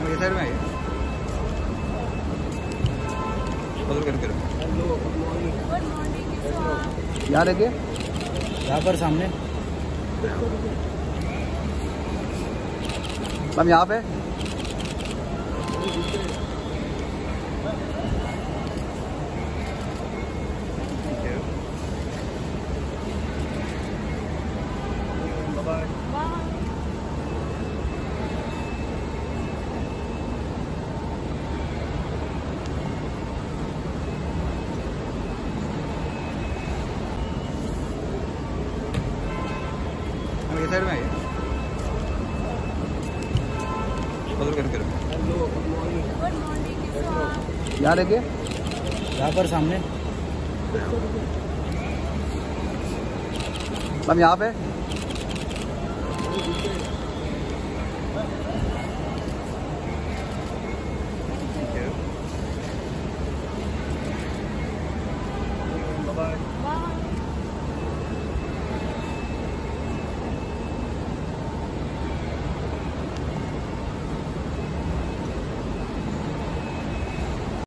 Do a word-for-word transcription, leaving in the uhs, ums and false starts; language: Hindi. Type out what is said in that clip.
ये साइड में आइए। उधर करो करो। यहाँ देखिए, यहाँ पर सामने मैम, यहाँ पे ये साइड में आइए। उधर करो करो। यहाँ देखिए, यहाँ पर सामने मैम, यहाँ पे